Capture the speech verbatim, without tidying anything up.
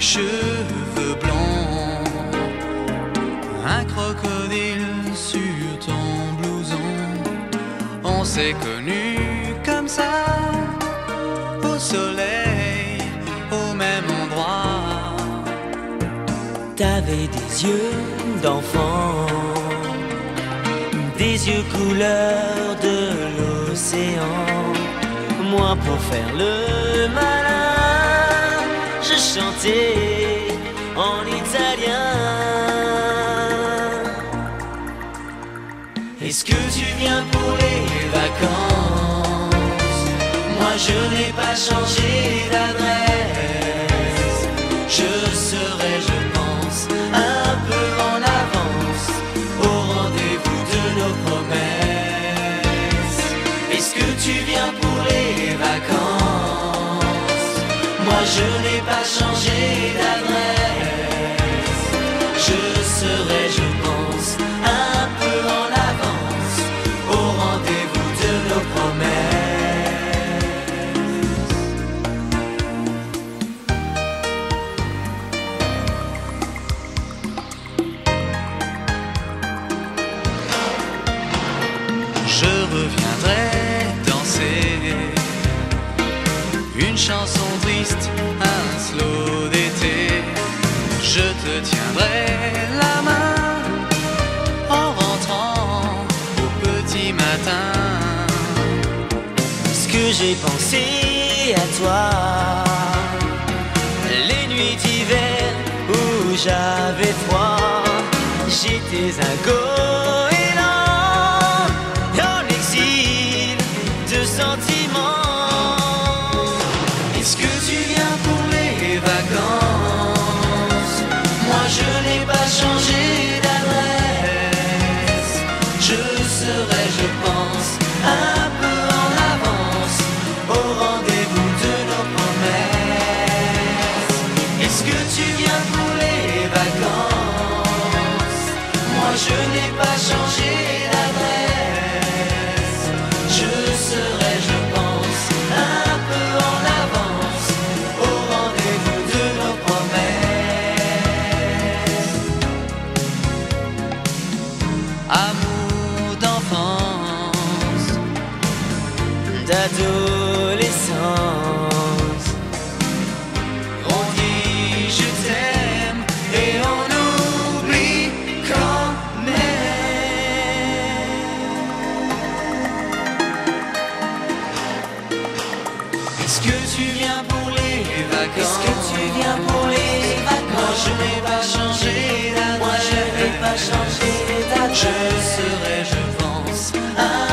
cheveux blancs, un crocodile sur ton blouson. On s'est connus comme ça, au soleil, au même endroit. T'avais des yeux d'enfant, des yeux couleur de l'océan. Moi pour faire le malin, je chantais en italien. Est-ce que tu viens pour les vacances? Moi je n'ai pas changé d'adresse. Je serai, je pense, un peu en avance au rendez-vous de nos promesses. Est-ce que tu viens pour les vacances? Moi je n'ai pas changé d'adresse. Je serai, je pense, un peu en avance au rendez-vous de nos promesses. Je reviendrai danser une chanson triste, un slow d'été. Je te tiendrai la main en rentrant au petit matin. Ce que j'ai pensé à toi, les nuits d'hiver où j'avais froid, j'étais un goéland en exil de sentiments. Est-ce que tu viens pour les vacances? Moi je n'ai pas changé d'adresse. Je serai, je pense, un peu en avance au rendez-vous de nos promesses. Est-ce que tu viens pour les vacances? Moi je n'ai pas changé d'adresse. Je serai, je pense, un peu en avance au rendez-vous de nos promesses. Amour d'enfance, d'adolescence, on dit je t'aime et on oublie quand même. Est-ce que tu viens pour les vacances? Est-ce que tu viens pour les vacances? Moi je n'ai pas changé d'adresse. Moi je n'ai pas changé d'adresse. Je serai, je pense, un